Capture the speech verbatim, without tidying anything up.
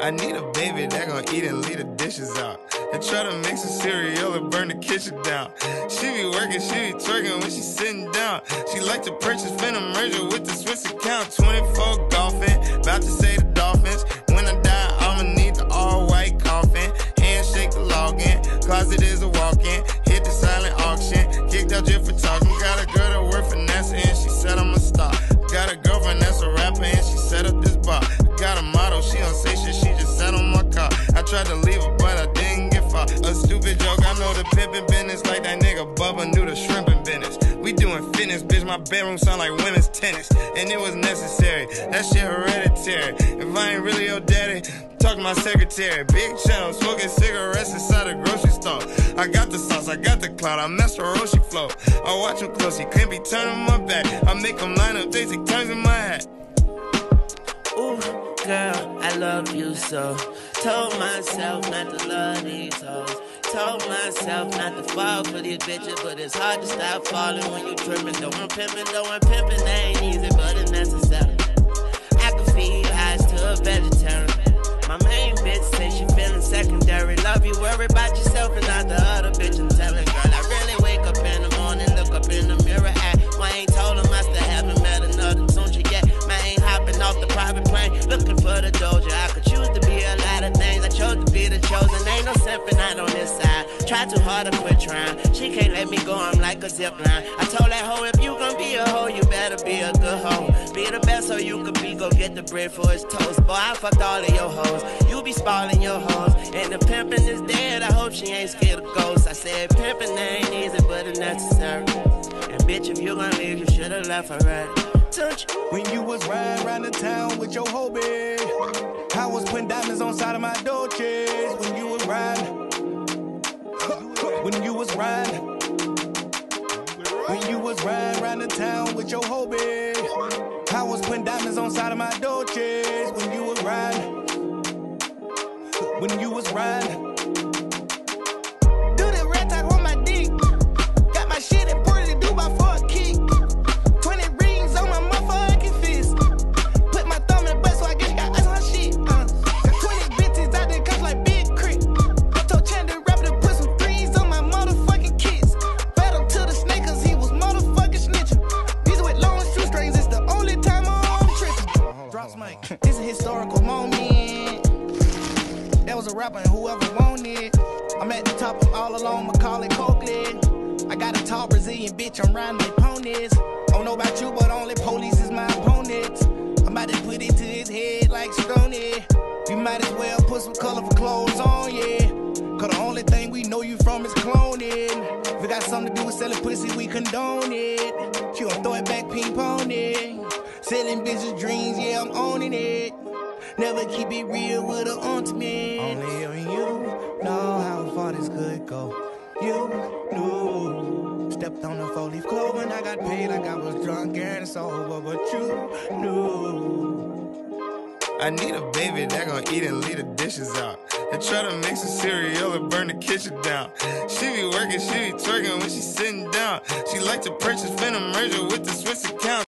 I need a baby that gon' eat and leave the dishes out. And try to mix a cereal and burn the kitchen down. She be working, she be twerking when she sitting down. She like to purchase Phantom merger with the Swiss account. twenty-four golfing, about to say the Dolphins. When I die, I'ma need the all-white coffin. Handshake the login, closet is a walk-in. Hit the silent auction, kicked out jail for talking. Got a girl that work for NASA and she said I'm a star. Got a girlfriend that's a rapper and she set up this bar. Got a motto, she don't say shit, she just sat on my car. I tried to leave her, but I didn't get far. A stupid joke, I know the pimpin' business like that nigga Bubba knew the shrimpin' business. We doing fitness, bitch, my bedroom sound like women's tennis. And it was necessary, that shit hereditary. If I ain't really your daddy, talk to my secretary. Big channel, smoking cigarettes inside a grocery store. I got the sauce, I got the clout, I messed with Roshi flow. I watch him close, he can't be turning my back. I make him line up, they take turns in my hat. Ooh, girl, I love you so. Told myself not to love these hoes. Told myself not to fall for these bitches, but it's hard to stop falling when you tripping. Though I'm pimping, though I'm pimping, they ain't easy, but it's necessary. I can feed eyes to a vegetarian. My main bitch say she feeling secondary. Love you, worry about yourself and not the other bitch. I'm telling, girl, I really wake up in the morning, look up in the mirror, act. Why ain't told him I still haven't met another Tunchi yet. Man, ain't hopping off the private plane, looking for the doja. I could choose to be a lot of things, I chose to be the chosen. Ain't no simping out on this side. Try too hard to quit trying. She can't let me go, I'm like a zip line. I told that hoe, if you gon' be a hoe, you better be a good hoe. Be the best so you could be, go get the bread for his toast. Boy, I fucked all of your hoes. You be spoiling your hoes. And the pimpin' is dead, I hope she ain't scared of ghosts. I said pimpin' ain't easy, but it's necessary. And bitch, if you gon' leave, you should've left already. Touch. When you was riding around the town with your hoe, babe, I was putting diamonds on side of my Dolces. When you was riding, when you was riding, when you was riding around the town with your hoe, babe, I was putting diamonds on side of my Dolces. When you was riding, when you was riding. Do the red talk on my dick. Got my shit imported to Dubai for a kick. twenty rings on my motherfucking fist. Put my thumb in the butt so I guess you got ice on her shit. Uh, got twenty bitches out there cuffed like Big Crit. I told Chan the rapper to put some threes on my motherfucking kids. Fed him to the snake cause he was motherfucking snitching. These with long shoestrings, it's the only time I'm tripping. Drops mic. It's a historical moment. That was a rapper and whoever wanted. I'm at the top, I'm all alone, Macaulay Culkin. I got a tall Brazilian bitch, I'm riding my ponies. I don't know about you, but only police is my opponents. I'm about to put it to his head like Stoney. You might as well put some colorful clothes on, yeah. Cause the only thing we know you from is cloning. If it got something to do with selling pussy, we condone it. She gon' throw it back, ping pong it. Selling bitches dreams, yeah, I'm owning it. Never keep it real with an ultimate. Only you know how far this could go. You knew. Stepped on the four-leaf clover and I got paid like I was drunk and sober. But you knew. I need a baby that gon' eat and leave the dishes out. And try to mix a cereal and burn the kitchen down. She be working, she be twerking when she sitting down. She like to purchase Phantom merger with the Swiss account.